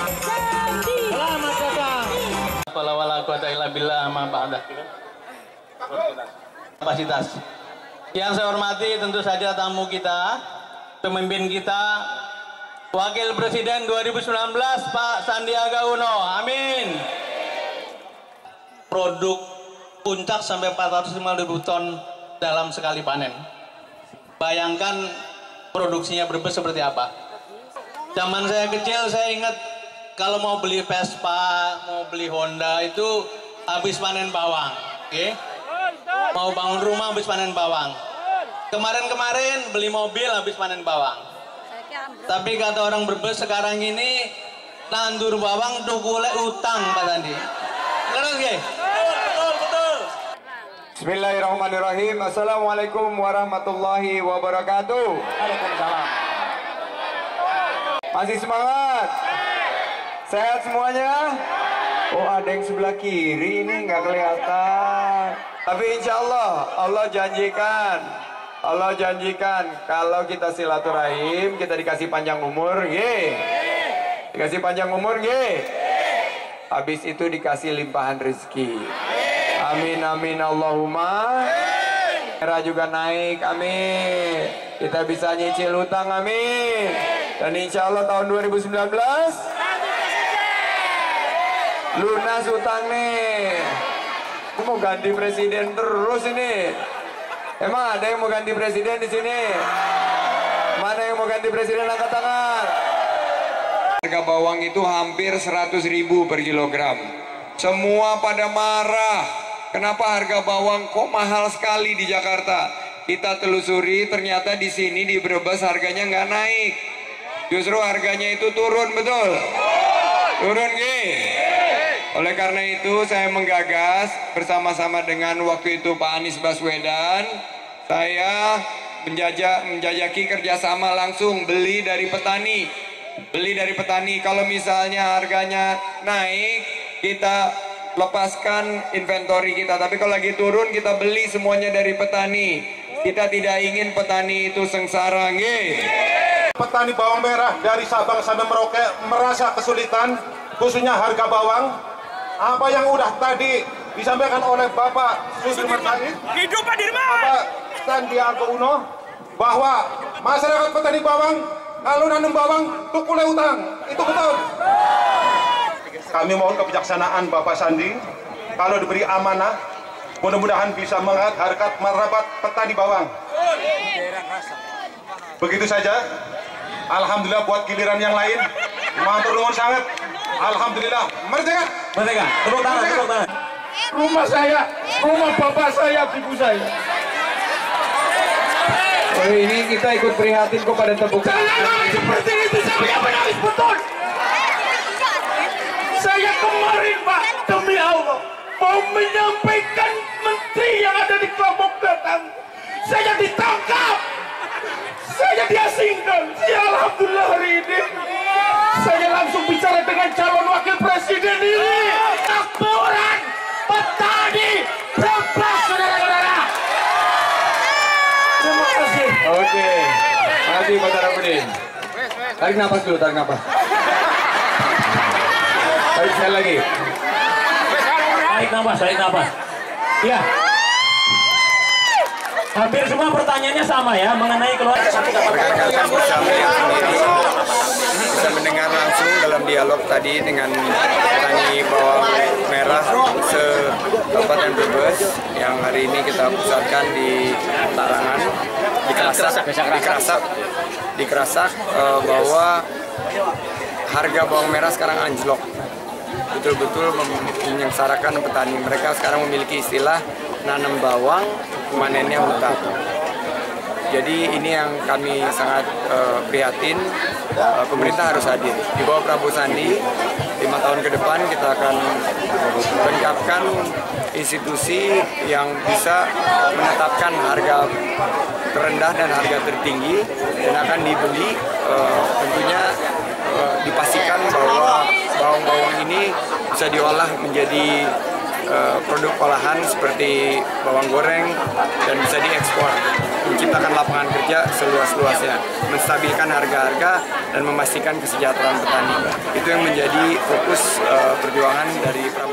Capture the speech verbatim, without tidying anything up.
Selamat datang. Wala quwata illa billah ma ba'da. Kapasitas. Yang saya hormati tentu saja tamu kita, pemimpin kita, Wakil Presiden dua ribu sembilan belas Pak Sandiaga Uno. Amin. Produk puncak sampai empat ratus lima puluh ribu ton dalam sekali panen. Bayangkan produksinya Brebes seperti apa. Zaman saya kecil saya ingat kalau mau beli Vespa, mau beli Honda itu habis panen bawang. Oke? Mau bangun rumah habis panen bawang. Kemarin-kemarin beli mobil habis panen bawang. Tapi kata orang Brebes sekarang ini nandur bawang tukule utang Pak Sandi. Terus nggih? Betul, betul. Bismillahirrahmanirrahim. Assalamualaikum warahmatullahi wabarakatuh. Waalaikumsalam. Masih semangat? Sehat semuanya? Oh, ada yang sebelah kiri ini nggak kelihatan. Tapi insya Allah, Allah janjikan, Allah janjikan kalau kita silaturahim, kita dikasih panjang umur, ye. Dikasih panjang umur, ye. Habis itu dikasih limpahan rezeki. Amin, amin, Allahumma. Merah juga naik, amin. Kita bisa nyicil utang, amin. Dan insya Allah tahun dua ribu sembilan belas lunas utang nih. Aku mau ganti presiden terus ini. Emang ada yang mau ganti presiden di sini? Mana yang mau ganti presiden, angkat tangan. Harga bawang itu hampir seratus ribu per kilogram. Semua pada marah. Kenapa harga bawang kok mahal sekali di Jakarta? Kita telusuri, ternyata di sini di Brebes harganya nggak naik. Justru harganya itu turun, betul? Turun, gih. Oleh karena itu saya menggagas bersama-sama dengan waktu itu Pak Anies Baswedan, saya menjajak, menjajaki kerjasama langsung beli dari petani. Beli dari petani, kalau misalnya harganya naik, kita lepaskan inventory kita. Tapi kalau lagi turun, kita beli semuanya dari petani. Kita tidak ingin petani itu sengsara, nggih. Petani bawang merah dari Sabang sampai Merauke merasa kesulitan, khususnya harga bawang. Apa yang udah tadi disampaikan oleh Bapak Sudirman Said, Hidup Pak Dirman. Bapak Sandiaga Uno, bahwa masyarakat petani bawang kalau nanam bawang tukule utang, itu betul. Kami mohon kebijaksanaan Bapak Sandi, kalau diberi amanah, mudah-mudahan bisa mengangkat harkat martabat petani bawang. Begitu saja. Alhamdulillah buat giliran yang lain. Matur nuwun sangat. Alhamdulillah. Merdeka. Merdeka. Tepuk tangan, tepuk tangan. Rumah saya, rumah bapak saya, ibu saya. Oh, ini kita ikut prihatin kok pada tepuk tangan. Saya nangis seperti itu, saya menangis betul. Saya kemarin Pak, demi Allah, mau menyampaikan menteri yang ada di kelompok datang. Saya ditangkap. Saya diasingkan. Ya alhamdulillah hari ini saya langsung bicara dengan calon wakil presiden ini. Takburan petani Brebes, saudara-saudara. Terima kasih. Oke, makasih Pak Tarapudin. Tarik nafas dulu, tarik nafas. Tarik sekali lagi. Tarik nafas, tarik nafas. Iya. Hampir semua pertanyaannya sama ya, mengenai keluarga. Rekan-rekan bisa melihat sendiri, bisa mendengar langsung dalam dialog tadi dengan petani bawang merah se-Kabupaten Brebes yang hari ini kita pusatkan di Tarangan, di Kerasak, di Kerasak, di Kerasak eh, bahwa harga bawang merah sekarang anjlok. Betul-betul menyengsarakan petani. Mereka sekarang memiliki istilah nanam bawang, panennya hutang. Jadi ini yang kami sangat uh, prihatin. Uh, pemerintah harus hadir. Di bawah Prabowo Sandi, lima tahun ke depan kita akan lengkapkan institusi yang bisa menetapkan harga terendah dan harga tertinggi dan akan dibeli uh, tentunya uh, dipastikan bahwa bawang-bawang ini bisa diolah menjadi uh, produk olahan seperti bawang goreng dan bisa diekspor. menciptakan lapangan kerja seluas-luasnya, menstabilkan harga-harga dan memastikan kesejahteraan petani. Itu yang menjadi fokus uh, perjuangan dari Prabowo.